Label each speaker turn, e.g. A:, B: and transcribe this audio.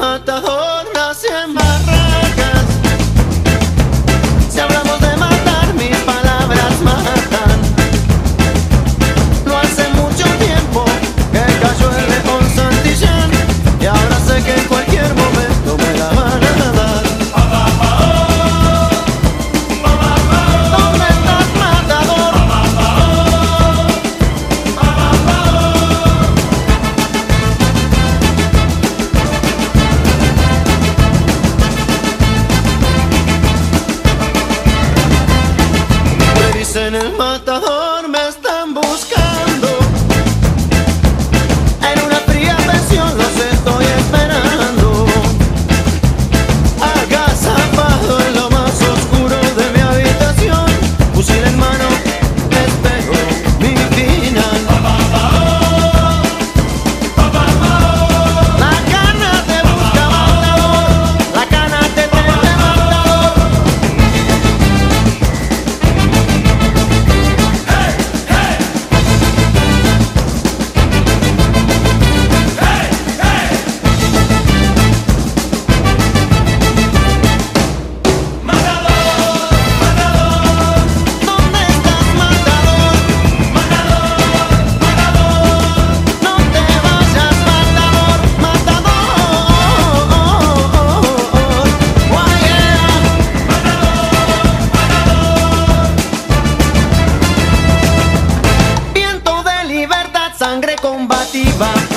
A: matador nace en Barracas. Si hablamos de matar, mis palabras matan. No hace mucho tiempo que cayó el león Santillán, y ahora sé que en cualquier momento me la van a dar. ¿Dónde estás, matador? Me dicen el matador, me están buscando. En una fría pensión los estoy esperando. Agazapado en lo más oscuro de mi habitación, fusil en mano, espero mi final. La cana te busca, matador. La cana te tiene, matador. ¿Dónde estás, matador? No te vayas, matador, matador. Guayera. Viento de libertad, sangre combativa.